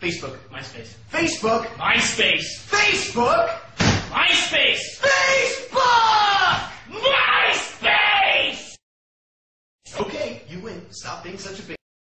Facebook. MySpace. Facebook. MySpace. Facebook. MySpace. Facebook. MySpace! Okay, you win. Stop being such a big